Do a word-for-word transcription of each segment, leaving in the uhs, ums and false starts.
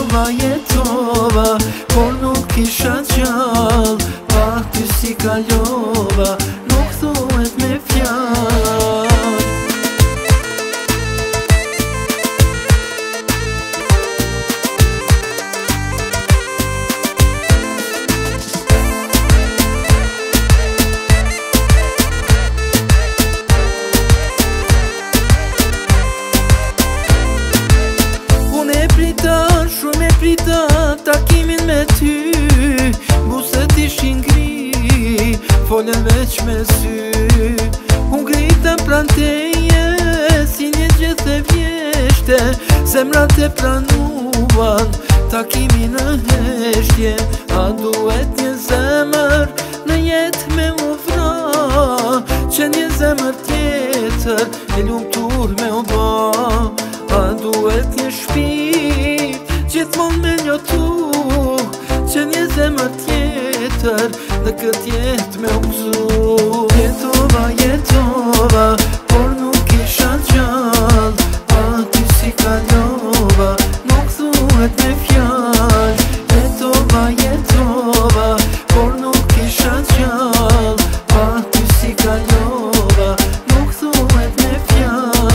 Jetova, jetova, por nuk isha gjall. Pa ty si kalova, nuk thuhet me fjall. Shumë e prita takimin me ty, buset ishin gri, folën veç me sy. Unë grita pran teje, si një gjithë e vjeshte, zemrat e pranuan takimin në heshtje. A duhet një zemër në jetë me u vra, që një zemër tjetër e lumtur me u ba. A duhet një shpit gjithmon me njotu, që një zemër tjetër në këtë jetë me uzu. Jetova, jetova, por nuk isha gjall. Pa ty si kalova, nuk thuhet me fjall. Jetova, jetova, por nuk isha gjall. Pa ty si kalova, nuk thuhet me fjall.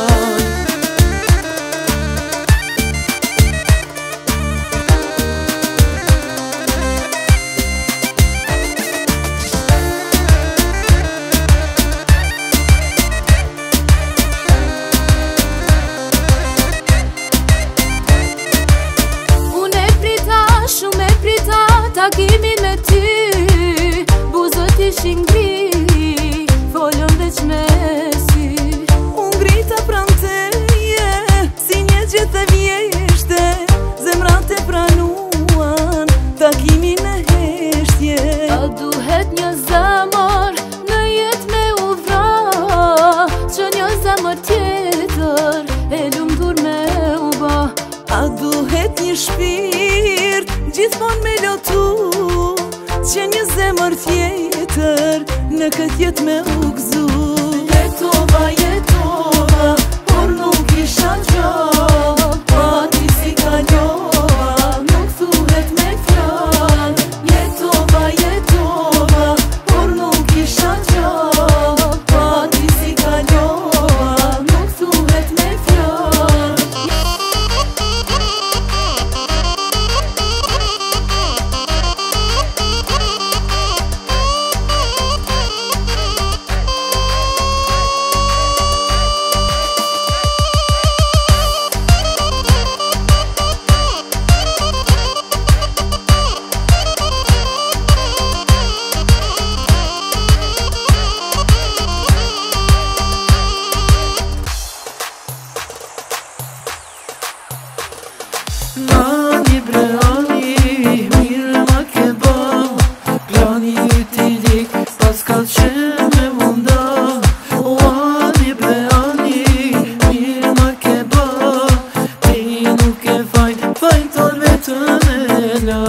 Takimin me ty, buzët ishin gri, folën veç me sy. Unë grita pran teje, si një gjithë e vjeshte, zemrat e pranuan takimin e heshtje. A duhet një zemër në jetë me u vra, që një zemër tjetër e lumtur me u ba. A duhet një shpirt gjithmon me lotu, që një zemër tjetër në këtë jetë me u gëzu. Jetova, jetova, por nuk isha gjall. Pa ty si kalova, nuk thuhet me fjall. Jetova, jetova, por nuk isha gjall. Pa ty si kalova, nuk thuhet me fjall. Nani bre ani, mirë ma ke ba, plani ti lik, pas ka qenë me munda. O ani bre ani, mirë ma ke ba, ti nuk e fajn, fajn tar vetën e la.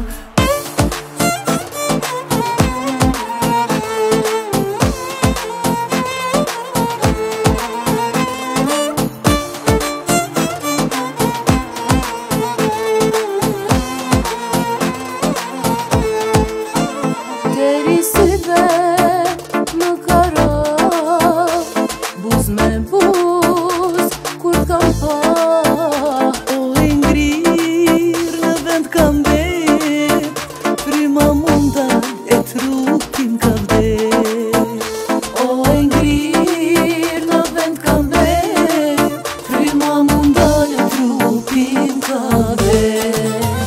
Deri syve më karo, buz me buz, kur t'kam pa. O e ngrir në vend kam bet, fryma munda e trupim ka vdet. O e ngrir në vend kam bet, fryma munda e trupim ka vdet.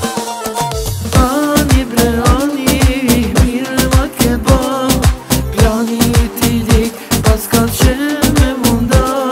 Ani bre ani, mirë ma ke ba, plani ti lik, pas ka qenë me munda.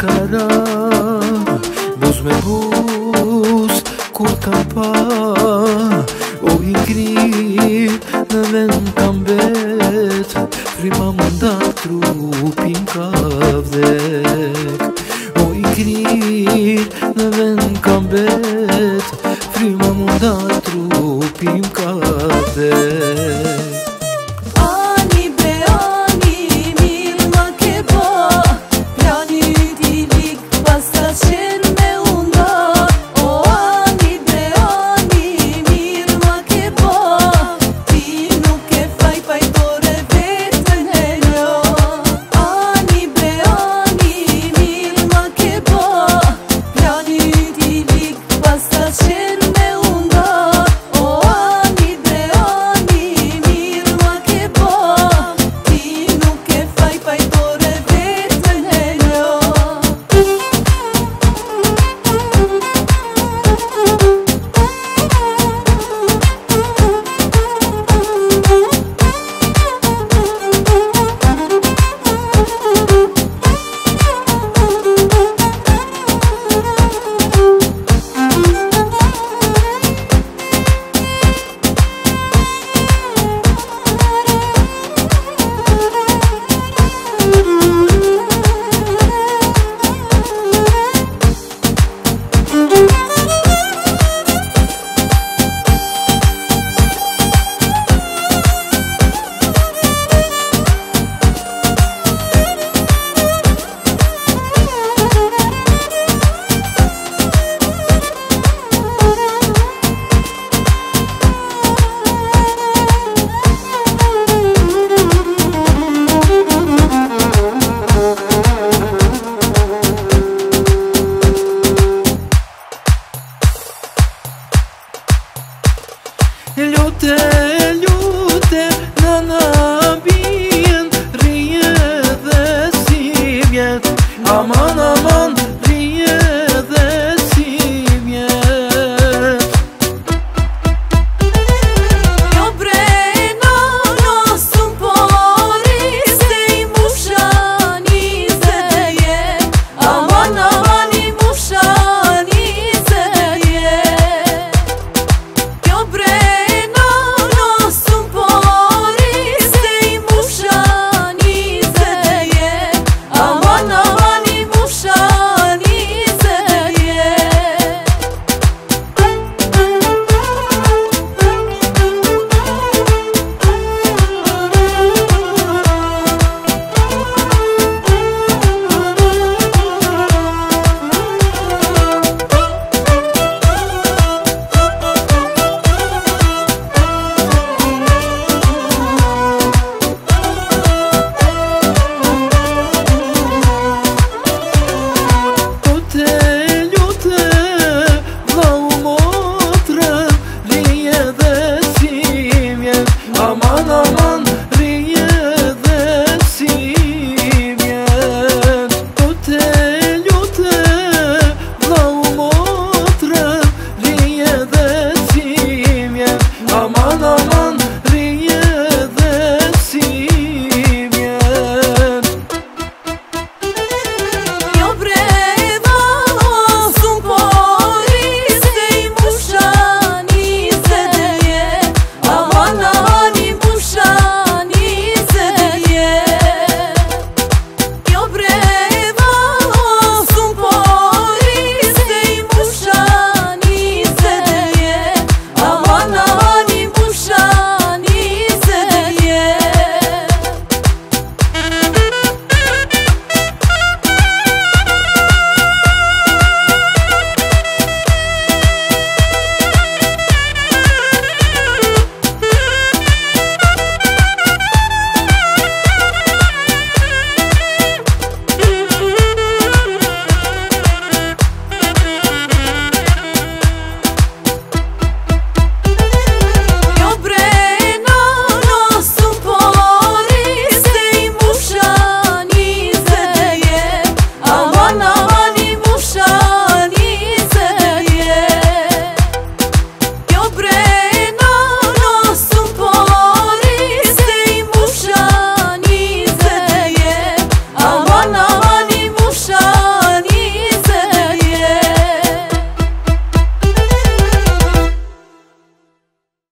kara, buz me buz kur kam pa. O i ngrit në vend kam bet, fryma më ndat trupin ka vdek. O i ngrit në vend kam bet, fryma më ndat trupin ka vdek.